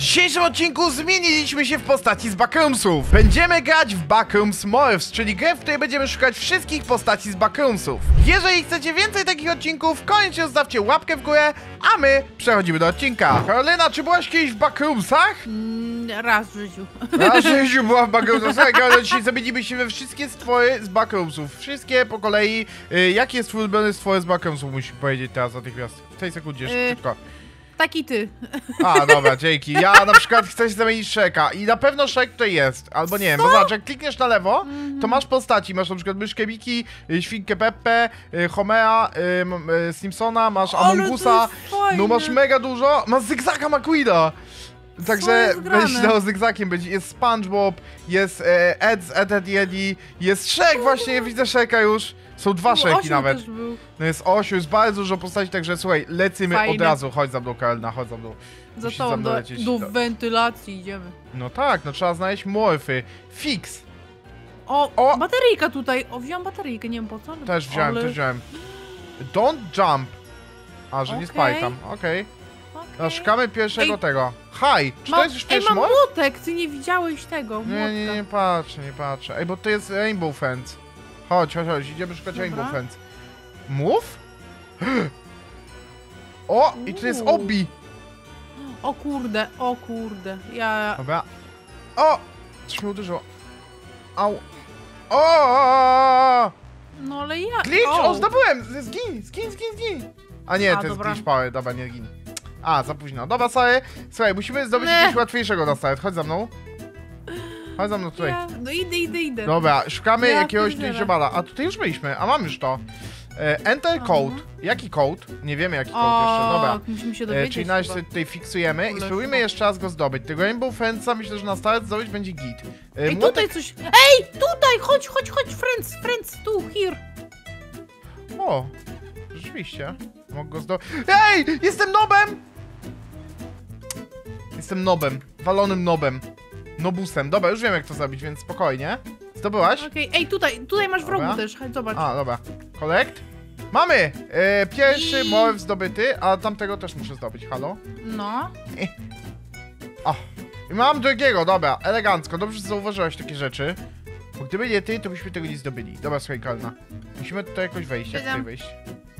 W dzisiejszym odcinku zmieniliśmy się w postaci z Backroomsów. Będziemy grać w Backrooms Morphs, czyli grę, w której będziemy szukać wszystkich postaci z Backroomsów. Jeżeli chcecie więcej takich odcinków, koniecznie zostawcie łapkę w górę, a my przechodzimy do odcinka. Karolina, czy byłaś kiedyś w Backroomsach? Raz w życiu. Raz w życiu była w Backroomsach. Słuchaj, Karolina, dzisiaj zamienimy się we wszystkie stwory z Backroomsów. Wszystkie po kolei. Jaki jest twój ulubiony stwór z Backroomsów? Musisz powiedzieć teraz natychmiast. W tej sekundzie, szybko. Taki ty. A, dobra, dzięki. Ja na przykład chcę się zamienić Shreka i na pewno Shrek tutaj jest. Albo nie wiem, bo zobacz, jak klikniesz na lewo, to masz postaci. Masz na przykład myszkę Miki, świnkę Peppę, Homera, Simpsona, masz Amongusa. No masz mega dużo. Masz Zygzaka McQueena. Także będziesz dał Zygzakiem być. Jest SpongeBob, jest Ed Yedi, jest Shrek właśnie, widzę Shreka już. Są dwa Shreki nawet. No jest Osiu, jest bardzo dużo postaci, także słuchaj, lecimy od razu. Chodź za mną, Karolina, chodź za mną. Za to do wentylacji idziemy. No tak, no trzeba znaleźć morfy. Fix. O, bateryjka tutaj. O, wziąłem bateryjkę, nie wiem po co. Też wziąłem, też wziąłem. Don't jump. A, że nie spaj tam, okej. No, szukamy pierwszego tego. Hi! Czy to jest już pierwszy morf? Mam młotek, ty nie widziałeś tego. Nie patrzę, nie patrzę. Ej, bo to jest Rainbow Fence. Chodź, idziemy szukać Rainbow Fence. Move? O, i tu jest Obi. O kurde, ja... Dobra. O! Coś mnie uderzyło. Au. O! No ale ja... Glitch! O, zdobyłem! Zgin! A nie, to jest glitch power. Dobra, nie gin. A, za późno. Dobra, sorry. Słuchaj, musimy zdobyć jakiegoś łatwiejszego na start. Chodź za mną. Chodź za mną tutaj. No idę. Dobra, szukamy jakiegoś ziomala. A tutaj już byliśmy, a mam już to. Enter code. Jaki code? Nie wiemy jaki code jeszcze, dobra. Musimy się dowiedzieć. Czyli najpierw sobie tutaj fiksujemy i spróbujmy jeszcze raz go zdobyć. Tego Rainbow Fence'a myślę, że na start zdobyć będzie git. Ej, tutaj coś... Ej, tutaj, chodź, friends, tu, here. O, rzeczywiście. Mogę go zdobyć. Ej, jestem nobem! Jestem nobem, walonym nobem. Nobusem. Dobra, już wiem jak to zrobić, więc spokojnie. Zdobyłaś? Okej, ej, tutaj masz wrogu też, chodź, zobacz. A, dobra. Collect? Mamy! Pierwszy morph zdobyty, a tamtego też muszę zdobyć, halo? No. O, i mam drugiego, dobra, elegancko, dobrze, że zauważyłaś takie rzeczy. Bo gdyby nie ty, to byśmy tego nie zdobyli. Dobra, słuchaj, Karolina. Musimy tutaj jakoś wejść, jak tutaj wejść?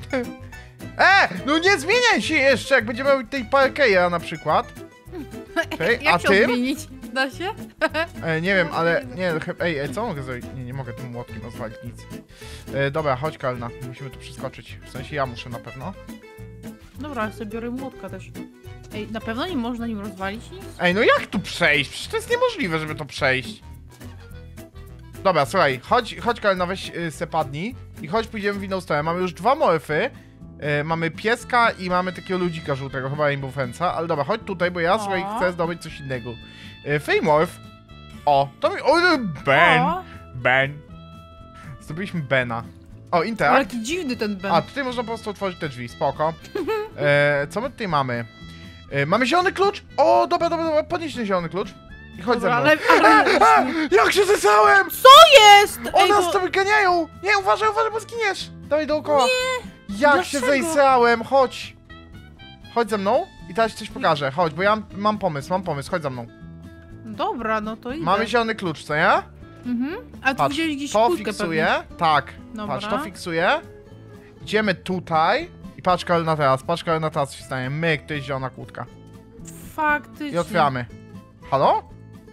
No nie zmieniaj się jeszcze, jak będziemy mieli tej parkeja na przykład. Okay, jak się odmienić? Da się? Nie wiem, ale nie, ej, co mogę zrobić? Nie mogę tym młotkiem rozwalić nic. Dobra, chodź Karolina, musimy tu przeskoczyć. W sensie ja muszę na pewno. Dobra, ja sobie biorę młotka też. Ej, na pewno nie można nim rozwalić nic? Ej, no jak tu przejść? Przecież to jest niemożliwe, żeby to przejść. Dobra, słuchaj, chodź Karolina, weź se padnij i chodź pójdziemy w inną stronę. Mamy już dwa morfy. Mamy pieska i mamy takiego ludzika żółtego, chyba Rainbow Fence'a, ale dobra, chodź tutaj, bo ja słuchaj chcę zdobyć coś innego. Feymorph. O, to mi... O, Ben. Zdobyliśmy Bena. O, Interact. Ale jaki dziwny ten Ben. A, tutaj można po prostu otworzyć te drzwi, spoko. Co my tutaj mamy? Mamy zielony klucz. O, dobra, podnieś ten zielony klucz. I chodź ze mną. Ale jak się zesrałem! Co jest? O, nas to wyganiają! Nie, uważaj, bo zginiesz! Dawaj dookoła. Nie! Jak się zesrałem, chodź! Chodź ze mną i teraz ci coś pokażę. Chodź, bo ja mam pomysł, chodź za mną. Dobra, no to idę. Mamy zielony klucz, co nie? A tu wziąłeś gdzieś to kulkę fiksuję, pewnie. tak. Dobra. Patrz, to fiksuję. Idziemy tutaj i patrz Karolina teraz się stanie. Myk, to jest zielona kłódka. Faktycznie. I otwieramy. Halo?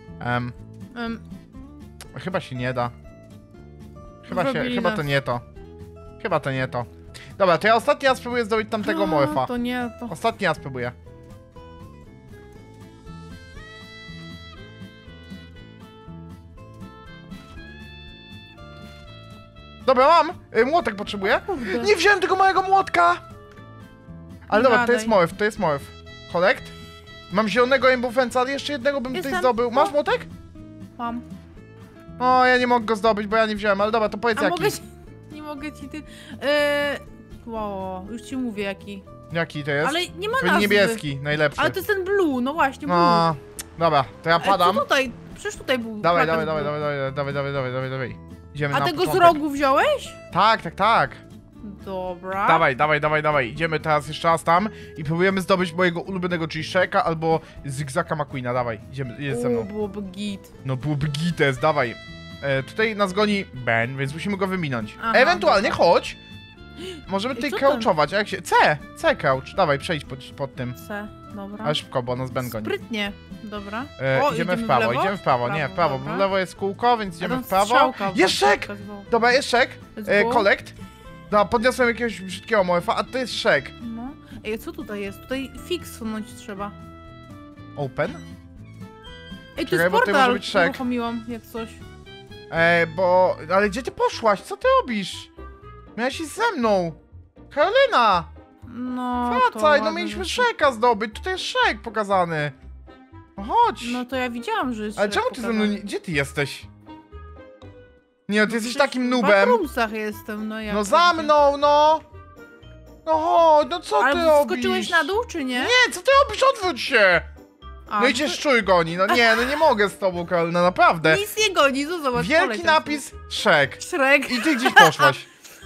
Chyba się nie da. Chyba to nie to. Chyba to nie to. Dobra, to ja ostatni raz spróbuję zdobyć tamtego morfa. To nie to. Ostatni raz spróbuję. Dobra, mam! Młotek potrzebuję. Nie wziąłem tego małego młotka! Ale dobra, to jest morph. Collect? Mam zielonego Rainbow Fence'a, ale jeszcze jednego bym tutaj zdobył. Masz młotek? Mam. O, ja nie mogę go zdobyć, bo ja nie wziąłem, ale dobra, to powiedz jaki. Nie mogę ci ty... Wow, już ci mówię jaki. Jaki to jest? Ale nie ma nazwy. Niebieski, najlepszy. Ale to jest ten blue, no właśnie, blue. No, dobra, to ja padam. Co tutaj? Przecież tutaj był. Dawaj. Idziemy A na tego początek. z rogu wziąłeś? Tak. Dobra. Dawaj. Idziemy teraz jeszcze raz tam i próbujemy zdobyć mojego ulubionego cheesecaka albo Zigzaka McQueena. Dawaj, idziemy, jest ze mną. Byłoby git. No byłby gites, dawaj. Tutaj nas goni Ben, więc musimy go wyminąć. Aha, Ewentualnie dobra. chodź. Możemy tutaj co crouchować, a jak się... C crouch, dawaj, przejdź pod tym. C, dobra. Ale szybko, bo nas Ben goni. Sprytnie, dobra. Idziemy w prawo, idziemy w prawo, nie, w prawo, bo w lewo jest kółko, więc idziemy w prawo. Jest szek! Dobra, jest szek, collect. No, podniosłem jakiegoś brzydkiego moefa, a to jest szek. No. Ej, co tutaj jest? Tutaj fix wsunąć trzeba. Open? Ej, tu Czekaj, jest bo tutaj może portal, być szek. uruchomiłam, jak coś. Ale gdzie ty poszłaś? Co ty robisz? Miałaś iść ze mną. Karolina! No, Wracaj, to no ładne mieliśmy rzeczy. szeka zdobyć, tutaj jest szek pokazany. No chodź. No to ja widziałam, że jest Ale szek czemu ty ze mną pokazany. nie... Gdzie ty jesteś? Nie, no ty jesteś Przecież takim W nubem. backroomsach jestem, no jak No to za gdzie? mną, no! No chodź, no co ty Ale robisz? skoczyłeś na dół, czy nie? Nie, co ty robisz? Odwróć się! A, No i cię szczuj goni, no nie mogę z tobą, Karolina, naprawdę. Nic nie goni, no zobacz. Wielki poleciał napis Szek. Shrek. I ty gdzieś poszłaś.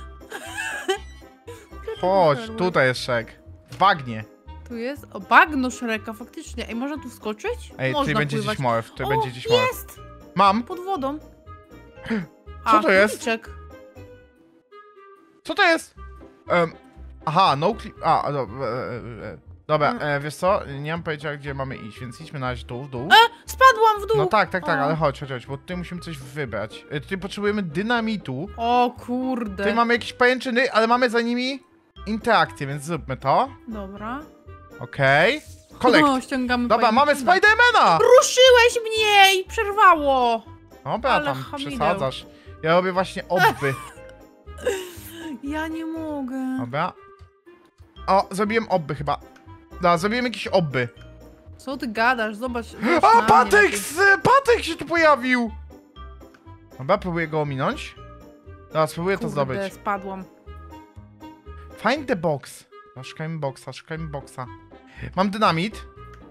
Chodź, tutaj jest Szek. W bagnie. Tu jest? O, bagno Shreka, faktycznie. Ej, można tu wskoczyć? Ej, Można tutaj będzie pływać. gdzieś molew, tutaj O, będzie gdzieś molew. jest! Mam. Pod wodą. Co to jest? Króliczek. Co to jest? Aha, no clip. Dobra, wiesz co? Nie mam pojęcia, gdzie mamy iść, więc idźmy na razie tu, w dół. Spadłam w dół! No tak, O. ale chodź, bo tutaj musimy coś wybrać. Tutaj potrzebujemy dynamitu. O kurde. Tutaj mamy jakieś pajęczyny, ale mamy za nimi interakcję, więc zróbmy to. Dobra. Okej. Collect. O, ściągamy Dobra, mamy pajęczynę. Spidermana! Ruszyłeś mnie i przerwało! Dobra, Ale tam hamideł. przesadzasz. Ja robię właśnie obby. Ja nie mogę. Dobra. O, zrobiłem obby chyba. Dobra, zrobiłem jakieś obby. Co ty gadasz? Zobacz. A, Patek się tu pojawił! Dobra, próbuję go ominąć. Dobra, spróbuję to zdobyć. Spadłam. Find the box. No, szukajmy boxa. Mam dynamit.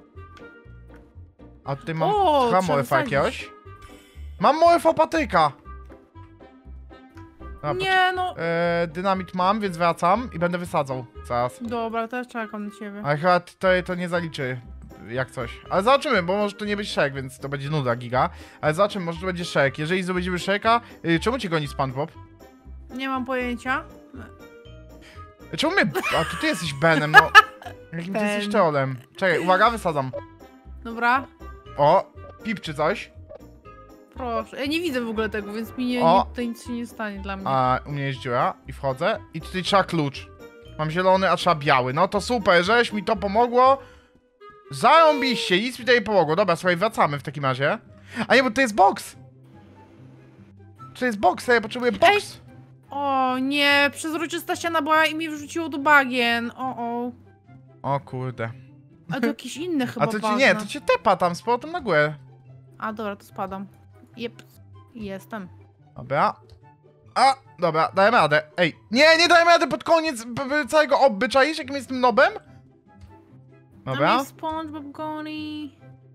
A tutaj mam O, chyba trzeba moefa wysadzić. jakiegoś. Mam moefa patyka. Dobra, Nie no. dynamit mam, więc wracam i będę wysadzał zaraz. Dobra, teraz czekam na ciebie. Ale chyba to nie zaliczy jak coś. Ale zobaczymy, bo może to nie być szek, więc to będzie nuda giga. Ale zobaczymy, może to będzie szek. Jeżeli zdobędziemy szeka... czemu cię goni SpongeBob? Nie mam pojęcia. Czemu mnie... A, to ty jesteś Benem, no. Jakim ty Ben. jesteś trolem? Czekaj, uwaga, wysadzam. Dobra. O, pipczy coś. Proszę. Ja nie widzę w ogóle tego, więc mi O. tutaj nic się nie stanie dla mnie. A u mnie jest dziura i wchodzę. I tutaj trzeba klucz. Mam zielony, a trzeba biały. No to super, żeś mi to pomogło. Zarąbiście, nic mi tutaj nie pomogło. Dobra, słuchaj, wracamy w takim razie. A nie, bo to jest box. To jest box, a ja potrzebuję box. O nie, przezroczysta ściana była i mnie wrzuciło do bagien. O. O kurde. A to jakieś inne chyba A to ci bagna. nie, to cię tepa tam z powrotem na górę. A dobra, to spadam. Jep. Jestem. Dobra. A, dobra, dajemy radę. Ej, nie dajemy rady pod koniec całego obby. Czaisz, jakim jestem nobem? Tam Dobra. jest SpongeBob goni.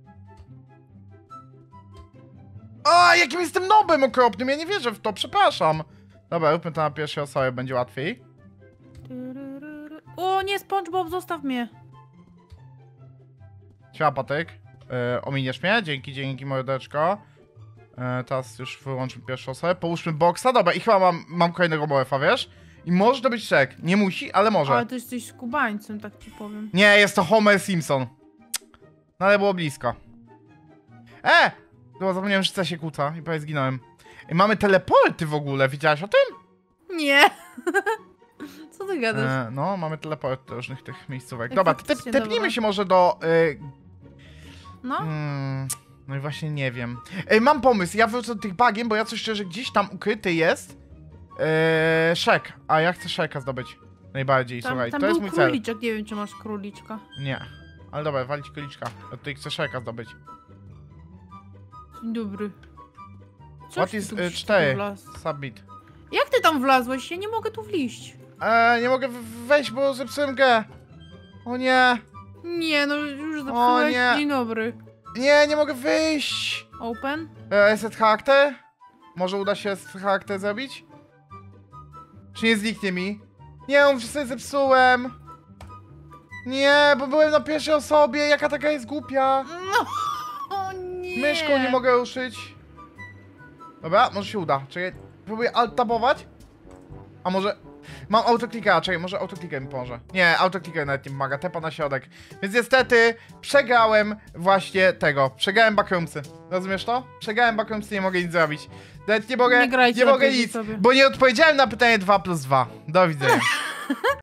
A, jakim jestem nobem okropnym, ja nie wierzę w to, przepraszam. Dobra, róbmy to na pierwszej osobie, będzie łatwiej. O nie, SpongeBob, zostaw mnie. Siema, Patyk. Ominiesz mnie? Dzięki mordeczko. Teraz już wyłączmy pierwszą osobę. Połóżmy boksa, dobra, i chyba mam kolejnego moefa, wiesz? I może to być szek. Nie musi, ale może. Ale ty jesteś skubańcem, tak ci powiem. Nie, jest to Homer Simpson. No ale było blisko. Dobra, zapomniałem, że C się kłóca i prawie zginąłem. I mamy teleporty w ogóle, widziałaś o tym? Nie. Co ty gadasz? No, mamy teleporty do różnych tych miejscówek. Ej, Dobra, faktycznie, tepnijmy dobra. się może do... No? No i właśnie nie wiem. Mam pomysł, ja wrócę do tych bagiem, bo ja coś szczerze gdzieś tam ukryty jest. Szek, a ja chcę szeka zdobyć. Najbardziej, słuchaj, Tam to jest był mój cel. króliczek, nie wiem czy masz króliczka. Nie, ale dobra, walić króliczka. Ja tutaj chcę szeka zdobyć. Dzień dobry. What ty is tu 4? wlazł? Submit. Jak ty tam wlazłeś? Ja nie mogę tu wliść. Nie mogę wejść, bo zepsułem grę. O nie. Nie, no już zepsułeś. nie. Dzień dobry. Nie mogę wyjść. Open? Reset charakter? Może uda się charakter zrobić? Czy nie zniknie mi? Nie, już sobie zepsułem. Nie, bo byłem na pierwszej osobie, jaka taka jest głupia. No, o nie. Myszką nie mogę ruszyć. Dobra, może się uda. Czekaj, próbuję alt-tabować. A może... Mam autoklika, czekaj, może autoklika mi pomoże. Nie, autoklika nawet nie pomaga, tepa na środek. Więc niestety przegrałem właśnie tego. Przegrałem backroomsy. Rozumiesz to? Przegrałem backroomsy, nie mogę nic zrobić. Nawet nie mogę, Nie grajcie nie mogę lepiej nic, sobie. bo nie odpowiedziałem na pytanie 2+2. Do widzenia.